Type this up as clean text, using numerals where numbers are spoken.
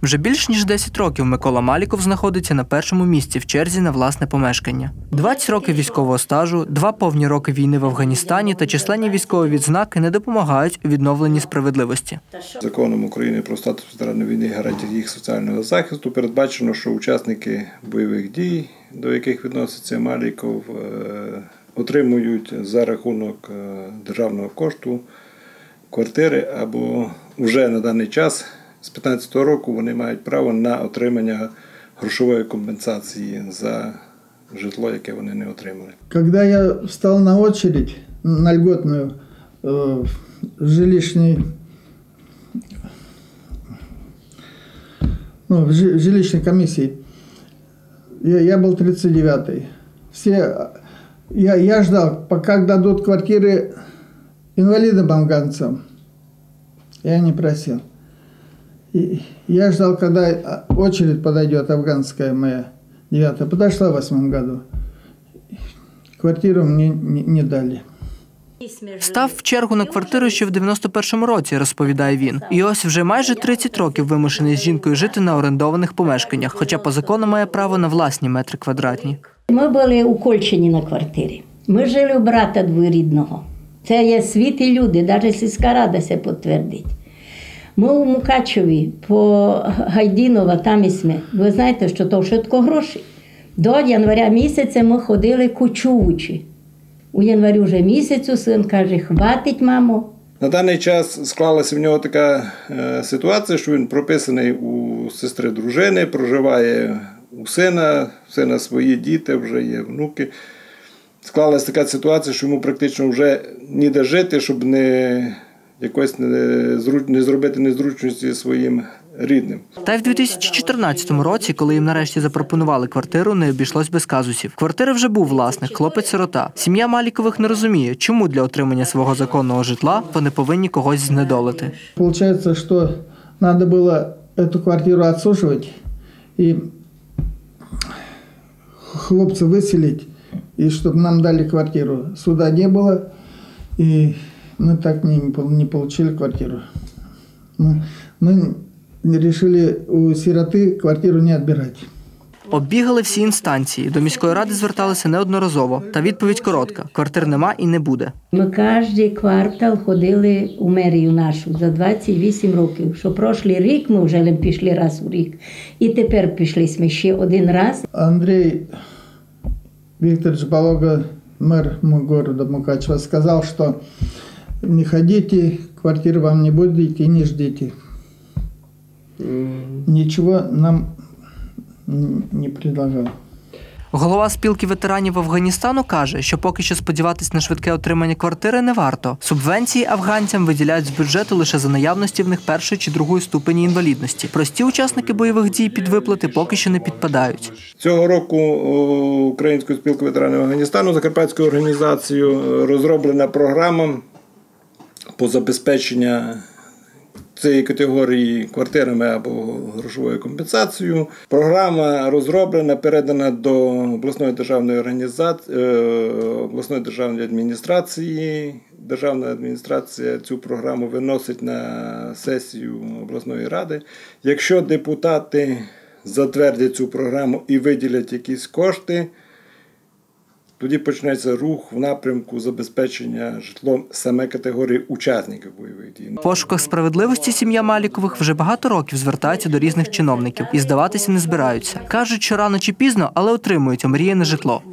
Вже більш ніж 10 років Микола Маліков знаходиться на першому місці в черзі на власне помешкання. 20 років військового стажу, 2 повні роки війни в Афганістані та численні військові відзнаки не допомагають у відновленні справедливості. Законом України про статус ветеранів війни і гарантії їх соціального захисту передбачено, що учасники бойових дій, до яких відноситься Маліков, отримують за рахунок державного кошту квартири або вже на даний час з 2015 року вони мають право на отримання грошової компенсації за житло, яке вони не отримали. Коли я встав на очередь на льготную жилищной комиссии, я был 39-й. Я ждал, пока дадут квартиры инвалидам-афганцам. Я не просил. Я ждал, когда очередь подойдет, афганская моя, 9-я. Подошла в 8-м году. Квартиру мне не дали. Став в чергу на квартиру ще в 91-му році, розповідає він. І ось вже майже 30 років вимушений з жінкою жити на орендованих помешканнях, хоча по закону має право на власні метри квадратні. Ми були у Кольчині на квартирі. Ми жили у брата двоюрідного. Це є світі люди, навіть сільська рада це підтвердить. Ми у Мукачеві, по Гайдінова, там і ми. Ви знаєте, що то швидко гроші. До января місяця ми ходили кочуючи. У январі вже місяцю син каже, хватить, мамо. На даний час склалася в нього така ситуація, що він прописаний у сестри дружини, проживає у сина свої діти, вже є внуки. Склалася така ситуація, що йому практично вже ніде жити, щоб не зробити незручності своїм рідним. Та й в 2014 році, коли їм нарешті запропонували квартиру, не обійшлось без казусів. Квартири вже був власник, хлопець-сирота. Сім'я Малікових не розуміє, чому для отримання свого законного житла вони повинні когось знедолити. Получається, що треба було цю квартиру відсуджувати і хлопців виселити, і щоб нам дали квартиру. Суда не було, і мы так не получили квартиру. Мы решили у сироты квартиру не отбирать. Оббігали всі інстанції. До міської ради зверталися неодноразово. Та відповідь коротка. Квартир нема і не буде. Ми кожен квартал ходили у мерію нашу за 28 років. Що прошлий рік ми вже пішли раз у рік. І тепер пішли ми ще один раз. Андрей Викторович Балога, мэр города Мукачева, сказал, что не ходите, квартиры вам не будет и не ждите. Ничего нам не предлагал. Голова спілки ветеранів Афганістану каже, що поки що сподіватись на швидке отримання квартири не варто. Субвенції афганцям виділяють з бюджету лише за наявності в них першої чи другої ступені інвалідності. Прості учасники бойових дій під виплати поки що не підпадають. Цього року Українською спілкою ветеранів Афганістану, Закарпатською організацією, розроблена програма по забезпеченню цієї категорії квартирами або грошовою компенсацією. Програма розроблена, передана до обласної державної адміністрації. Державна адміністрація цю програму виносить на сесію обласної ради. Якщо депутати затвердять цю програму і виділять якісь кошти, тоді почнеться рух в напрямку забезпечення житлом саме категорії учасників бойових дій. В пошуках справедливості сім'я Малікових вже багато років звертається до різних чиновників і здаватися не збираються. Кажуть, що рано чи пізно, але отримують омріяне житло.